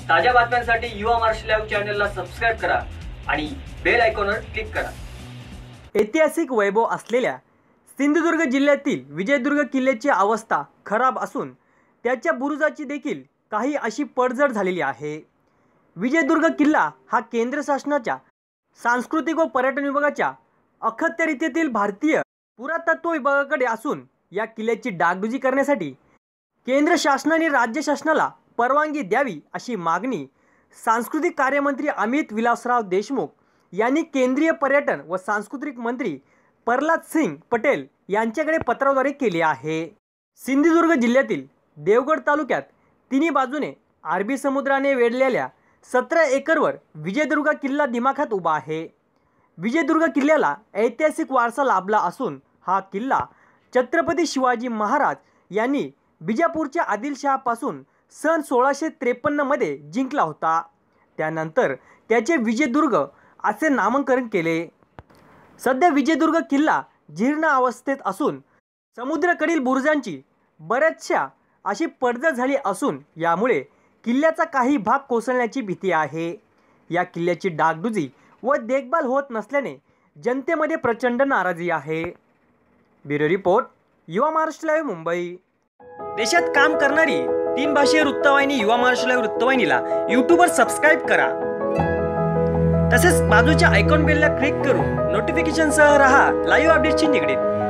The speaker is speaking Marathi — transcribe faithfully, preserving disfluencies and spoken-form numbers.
ताज्या बातम्यांसाठी युवा महाराष्ट्र लाईव्ह चॅनलला सबस्क्राईब करा आणि बेल आयकॉनवर क्लिक करा। ऐतिहासिक वैभव असलेल्या सिंधुदुर्ग जिल्ह्यातील विजयदुर्ग किल्ल्याची अवस्था खराब असून त्याच्या बुरुजाची देखील काही अशी पडझड झालेली आहे। विजयदुर्ग किल्ला हा केंद्र शासनाच्या सांस्कृतिक व पर्यटन विभागाच्या अखत्यारीतील भारतीय पुरातत्व विभागाकडे असून या किल्ल्याची डागडुजी करण्यासाठी केंद्र शासनाने राज्य शासनाला परवानगी द्यावी अशी मागणी सांस्कृतिक कार्यमंत्री अमित विलासराव देशमुख यांनी केंद्रीय पर्यटन व सांस्कृतिक मंत्री प्रल्हाद सिंग पटेल यांच्याकडे पत्राद्वारे केली आहे। सिंधुदुर्ग जिल्ह्यातील देवगड तालुक्यात तिन्ही बाजूने अरबी समुद्राने वेढलेल्या सतरा एकरवर विजयदुर्ग किल्ला दिमाखात उभा आहे। विजयदुर्ग किल्ल्याला ऐतिहासिक वारसा लाभला असून हा किल्ला छत्रपती शिवाजी महाराज यांनी बिजापूरच्या आदिलशहापासून सन सोळाशे त्रेपन्न मध्ये जिंकला होता। त्यानंतर त्याचे विजयदुर्ग असे नामकरण केले। सध्या विजयदुर्ग किल्ला जीर्ण अवस्थेत असून समुद्राकडील बुरुजांची बऱ्याचशा अशी पडझड झाली असून यामुळे किल्ल्याचा काही भाग कोसळण्याची भीती आहे। या किल्ल्याची डागडुजी व देखभाल होत नसल्याने जनतेमध्ये प्रचंड नाराजी आहे। ब्युरो रिपोर्ट युवा महाराष्ट्र लाईव्ह मुंबई। देशात काम करणारी तीन भाषीय वृत्तवाहिनी युवा महाराष्ट्र लाईव्ह वृत्तवाहिनीला यूट्यूबवर सबस्क्राईब करा। तसेच बाजूच्या आयकॉन बेलला क्लिक करून नोटिफिकेशनसह रहा लाईव्ह अपडेटशी निगडीत।